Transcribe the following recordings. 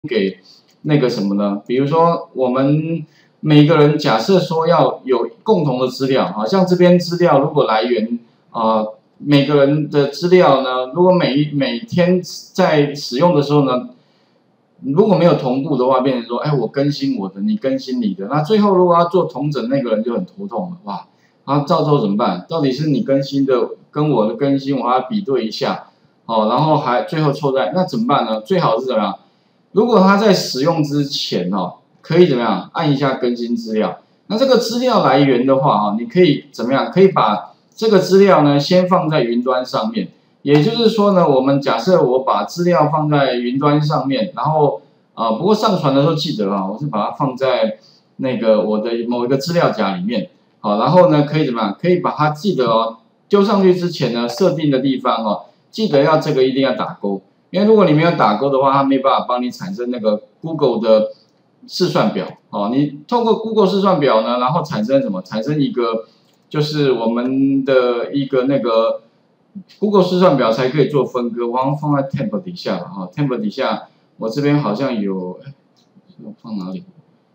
给那个什么呢？比如说我们每个人假设说要有共同的资料，好像这边资料如果来源每个人的资料呢，如果每天在使用的时候呢，如果没有同步的话，变成说，哎，我更新我的，你更新你的，那最后如果要做同整，那个人就很头痛了，哇，啊，到时候怎么办？到底是你更新的跟我的更新，我还要比对一下，然后还最后错在，那怎么办呢？最好是怎么样？如果他在使用之前可以怎么样按一下更新资料？那这个资料来源的话你可以怎么样？可以把这个资料呢先放在云端上面。也就是说呢，我们假设我把资料放在云端上面，然后不过上传的时候记得我是把它放在那个我的某一个资料夹里面，好，然后呢可以怎么样？可以把它记得丢上去之前呢，设定的地方记得要这个一定要打勾。因为如果你没有打勾的话，它没办法帮你产生那个 Google 的试算表你透过 Google 试算表呢，然后产生什么？产生一个就是我们的一个那个 Google 试算表才可以做分割。我好像放在 Temp 底下了Temp 底下我这边好像有，放哪里？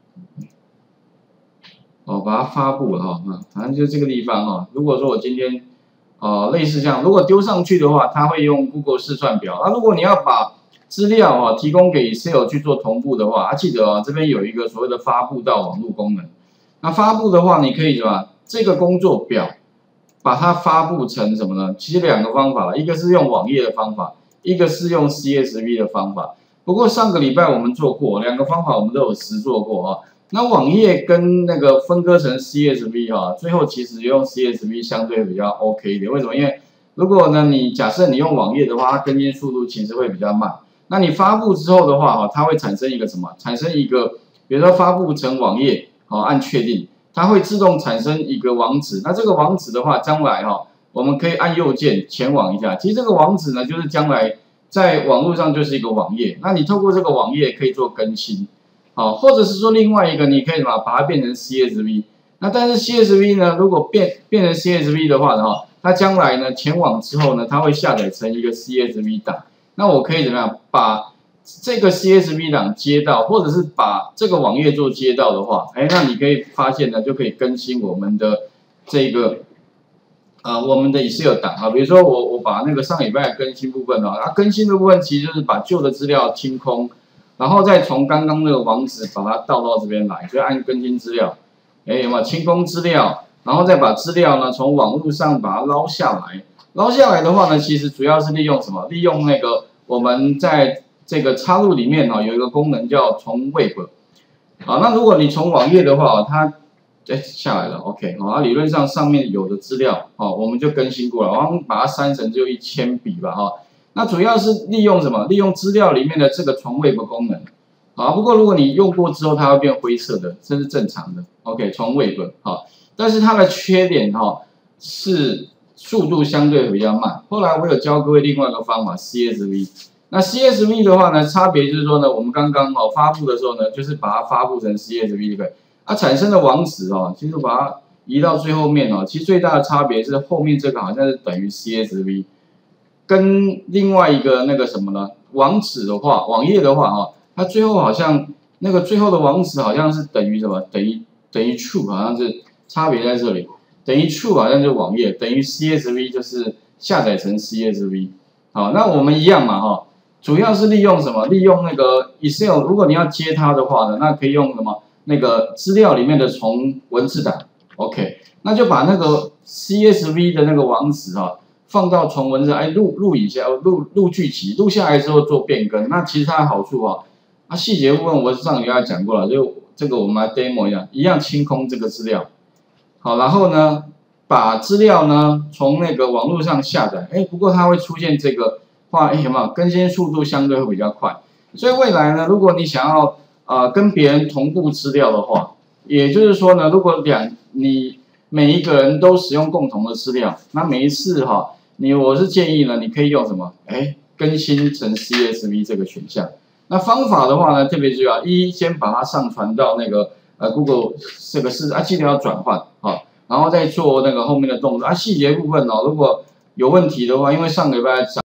把它发布了反正就这个地方如果说我今天类似这样，如果丢上去的话，它会用 Google 试算表。那如果你要把资料提供给 Excel 去做同步的话，记得这边有一个所谓的发布到网络功能。那发布的话，你可以什么？这个工作表把它发布成什么呢？其实两个方法，一个是用网页的方法，一个是用 CSV 的方法。不过上个礼拜我们做过两个方法，我们都有实做过那网页跟那个分割成 CSV 最后其实用 CSV 相对比较 OK 一点。为什么？因为如果呢你假设你用网页的话，它更新速度其实会比较慢。那你发布之后的话它会产生一个什么？产生一个，比如说发布成网页按确定，它会自动产生一个网址。那这个网址的话，将来我们可以按右键前往一下。其实这个网址呢，就是将来在网络上就是一个网页。那你透过这个网页可以做更新。或者是说另外一个，你可以把它变成 CSV。那但是 CSV 呢，如果变成 CSV 的话呢，它将来呢前往之后呢，它会下载成一个 CSV 档。那我可以怎么样把这个 CSV 档接到，或者是把这个网页做接到的话，那你可以发现呢，就可以更新我们的这个我们的 Excel 档比如说我把那个上礼拜的更新部分更新的部分其实就是把旧的资料清空。然后再从刚刚那个网址把它倒到这边来，就按更新资料，有没有清空资料？然后再把资料呢从网络上把它捞下来。捞下来的话呢，其实主要是利用什么？利用那个我们在这个插入里面有一个功能叫从 Web。那如果你从网页的话它下来了 ，OK， 理论上上面有的资料我们就更新过了，然后把它删成只有1000笔吧那主要是利用什么？利用资料里面的这个从 Web 功能不过如果你用过之后，它会变灰色的，这是正常的。OK， 从 Web 但是它的缺点是速度相对比较慢。后来我有教各位另外一个方法 CSV。那 CSV 的话呢，差别就是说呢，我们刚刚发布的时候呢，就是把它发布成 CSV 对不对？它产生的网址其实把它移到最后面其实最大的差别是后面这个好像是等于 CSV。跟另外一个那个什么呢？网址的话，网页的话它最后好像那个最后的网址好像是等于什么？等于 true， 好像是差别在这里。等于 true 好像就是网页，等于 CSV 就是下载成 CSV。那我们一样嘛主要是利用什么？利用那个 Excel， 如果你要接它的话呢，那可以用什么？那个资料里面的从文字档 ，OK， 那就把那个 CSV 的那个网址放到从文字录一下，录剧集，录下来之后做变更。那其实它的好处细节部分我上礼拜讲过了，就这个我们来 demo 一样清空这个资料。好，然后呢，把资料呢从那个网络上下载。不过它会出现这个有没有更新速度相对会比较快。所以未来呢，如果你想要跟别人同步资料的话，也就是说呢，如果你每一个人都使用共同的资料，那每一次我是建议呢，你可以用什么？更新成 CSV 这个选项。那方法的话呢，特别重要，先把它上传到那个Google 这个记得要转换然后再做那个后面的动作细节部分如果有问题的话，因为上个礼拜